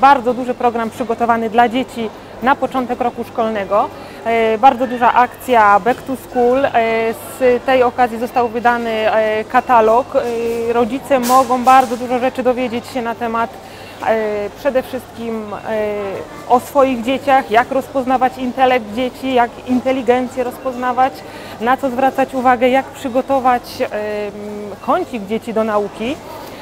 bardzo duży program przygotowany dla dzieci na początek roku szkolnego. Bardzo duża akcja Back to School. Z tej okazji został wydany katalog. Rodzice mogą bardzo dużo rzeczy dowiedzieć się na temat przede wszystkim o swoich dzieciach, jak rozpoznawać intelekt dzieci, jak inteligencję rozpoznawać, na co zwracać uwagę, jak przygotować kącik dzieci do nauki.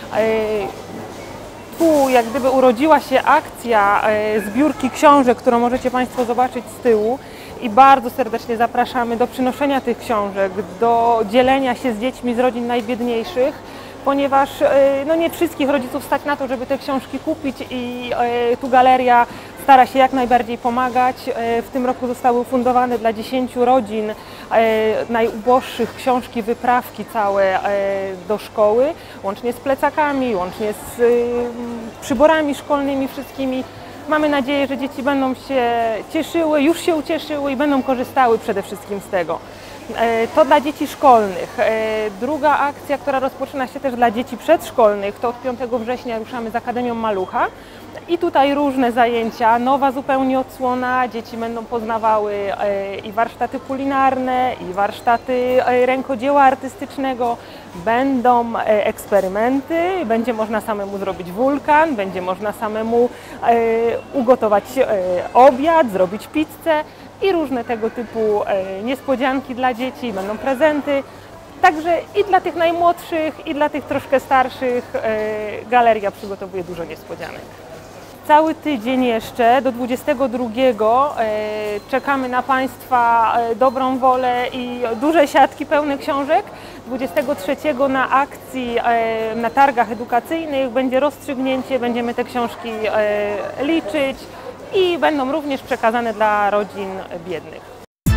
Tu jak gdyby urodziła się akcja zbiórki książek, którą możecie Państwo zobaczyć z tyłu i bardzo serdecznie zapraszamy do przynoszenia tych książek, do dzielenia się z dziećmi z rodzin najbiedniejszych, ponieważ no nie wszystkich rodziców stać na to, żeby te książki kupić i tu galeria stara się jak najbardziej pomagać. W tym roku zostały ufundowane dla 10 rodzin najuboższych książki, wyprawki całe do szkoły, łącznie z plecakami, łącznie z przyborami szkolnymi wszystkimi. Mamy nadzieję, że dzieci będą się cieszyły, już się ucieszyły i będą korzystały przede wszystkim z tego. To dla dzieci szkolnych. Druga akcja, która rozpoczyna się też dla dzieci przedszkolnych, to od 5 września ruszamy z Akademią Malucha. I tutaj różne zajęcia, nowa zupełnie odsłona. Dzieci będą poznawały i warsztaty kulinarne, i warsztaty rękodzieła artystycznego. Będą eksperymenty, będzie można samemu zrobić wulkan, będzie można samemu ugotować obiad, zrobić pizzę i różne tego typu niespodzianki dla dzieci, będą prezenty. Także i dla tych najmłodszych, i dla tych troszkę starszych galeria przygotowuje dużo niespodzianek. Cały tydzień jeszcze do 22 czekamy na Państwa dobrą wolę i duże siatki pełne książek. 23 na akcji na targach edukacyjnych będzie rozstrzygnięcie, będziemy te książki liczyć i będą również przekazane dla rodzin biednych.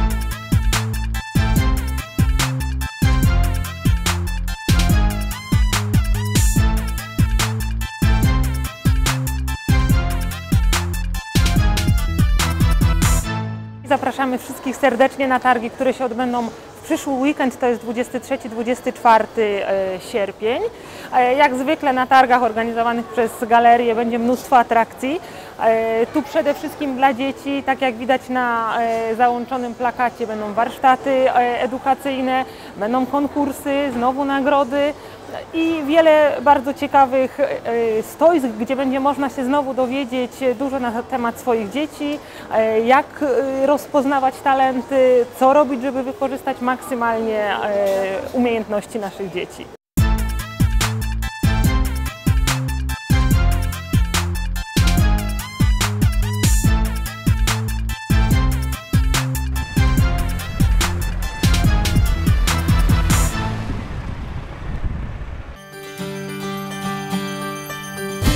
Zapraszamy wszystkich serdecznie na targi, które się odbędą w przyszły weekend, to jest 23-24 sierpień. Jak zwykle na targach organizowanych przez galerię będzie mnóstwo atrakcji. Tu przede wszystkim dla dzieci, tak jak widać na załączonym plakacie, będą warsztaty edukacyjne, będą konkursy, znowu nagrody i wiele bardzo ciekawych stoisk, gdzie będzie można się znowu dowiedzieć dużo na temat swoich dzieci, jak rozpoznawać talenty, co robić, żeby wykorzystać maksymalnie umiejętności naszych dzieci.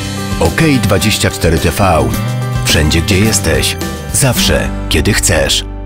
OK24 TV. Wszędzie, gdzie jesteś. Zawsze, kiedy chcesz.